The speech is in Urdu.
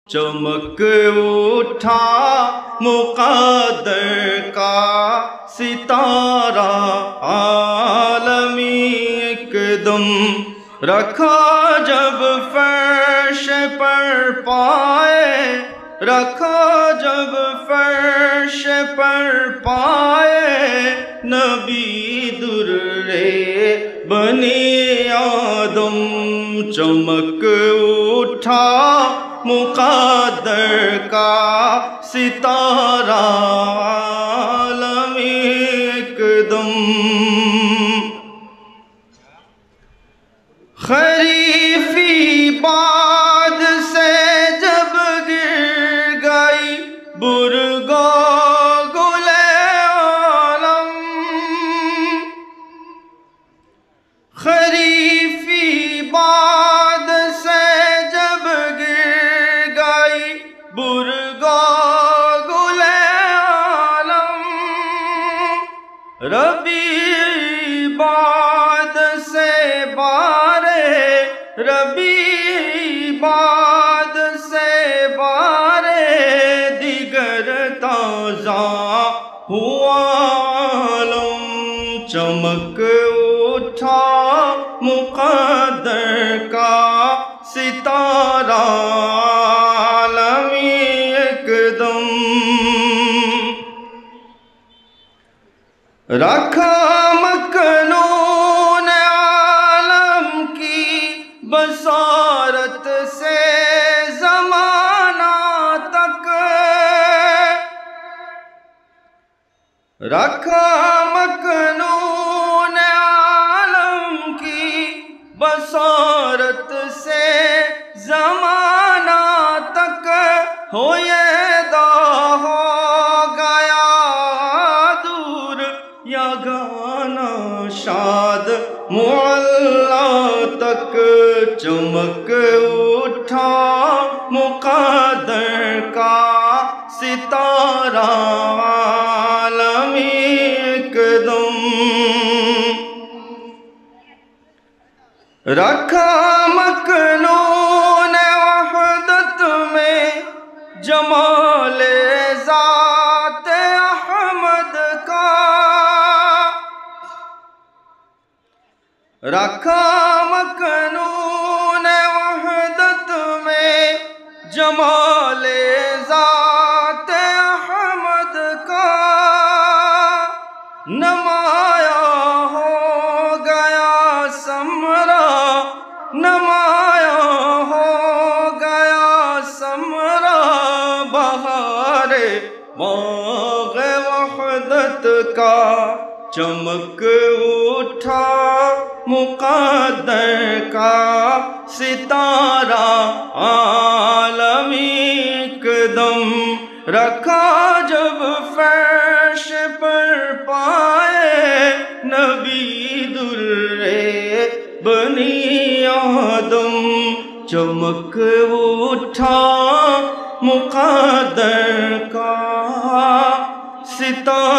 چمک اٹھا مقدر کا ستارہ عالمی ایک دم رکھا جب فرش پر پائے، رکھا جب فرش پر پائے، نبی درے بنی آدم چمک اٹھا مقدر کا ستارہ عالمی ایک دم۔ خریفی باد سے جب گر گئی برگو گل عالم، خریفی باد سے جب گر گئی برگو گل عالم، ربیع باد سے ربیع باد سے بارے دیگر تازہ ہوا عالم، چمک اٹھا مقدر کا ستارہ عالمی ایک دم، رکھا مکنون عالم کی بصارت سے زمانہ تک، رکھا مکنون عالم کی بصارت سے زمانہ تک، ہو یدا ہو گیا دور یا گانا شاد معلا تک، چمک اٹھا مقدر کا ستارہ عالمی ایک دم، رکھا مکنون وحدت میں جمال ذات احمد کا، رکھا مکنون وحدت میں جمال ذات احمد کا، نمایاں ہو گیا ثمرہ، نمایاں ہو گیا ثمرہ بہار باغ وحدت کا، چمک اٹھا مقدر کا ستارہ عالمی ایک دم، رکھا جب فرش پر پائے، نبی درے بنی آدم چمک اٹھا مقدر کا ستارہ